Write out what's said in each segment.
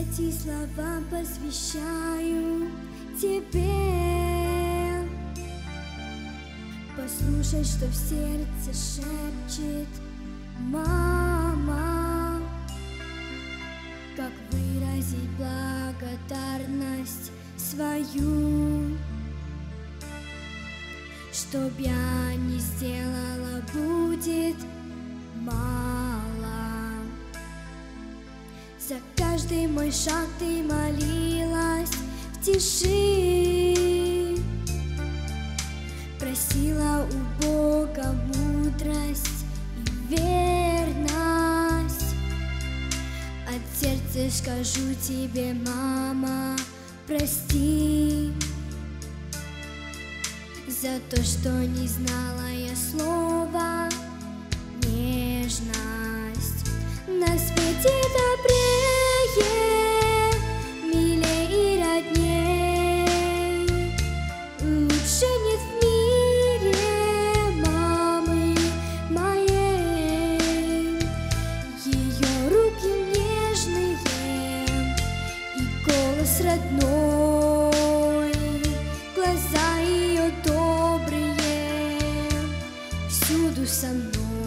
Эти слова посвящаю тебе. Послушай, что в сердце шепчет мама. Как выразить благодарность свою? Чтоб я не сделала, будет мало. За каждый мой шаг ты молилась в тиши, просила у Бога мудрость и верность. От сердца скажу тебе, мама, прости за то, что не знала я слова нежность. На свете добрее, милей и родней, лучше нет в мире мамы моей. Ее руки нежные и голос родной, глаза ее добрые, всюду со мной.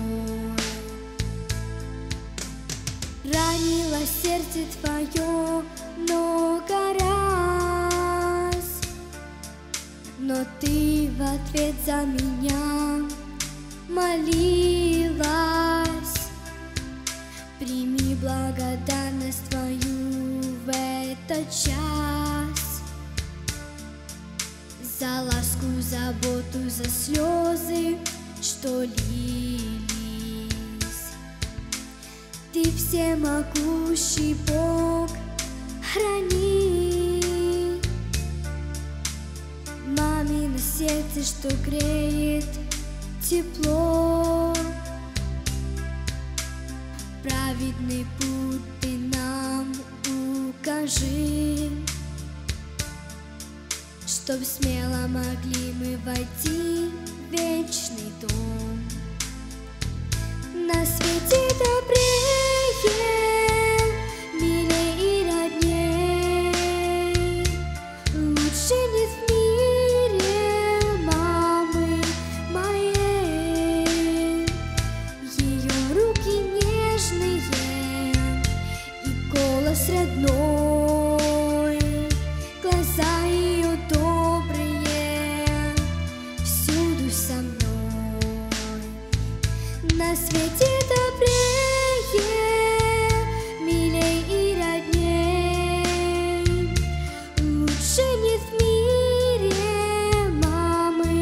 Ранило сердце твое много раз, но ты в ответ за меня молилась. Прими благодарность твою в этот час, за ласку, заботу, за слезы, что лились. Ты всемогущий Бог, храни мамино сердце, что греет тепло. Праведный путь ты нам укажи, чтоб смело могли мы войти в вечный дом. На свете добрее, милей и родней, лучше нет в мире мамы моей. Ее руки нежные и голос родной, глаза ее добрые, всюду со мной. На свете добрее, милей и родней, лучше нет в мире мамы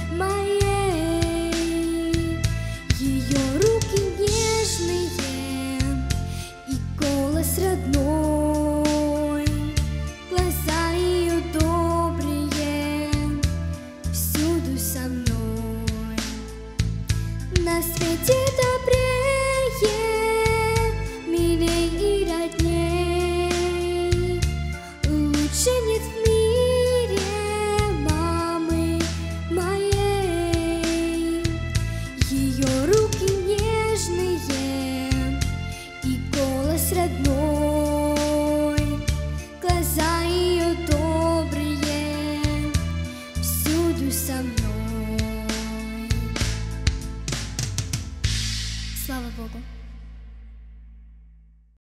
моей. Ее руки нежные и голос родной, глаза ее добрые, всюду со мной. На свете добрее, милей и родней, лучше нет в мире мамы моей. Ее руки нежные и голос родной, глаза ее добрые, всюду со мной. Слава Богу!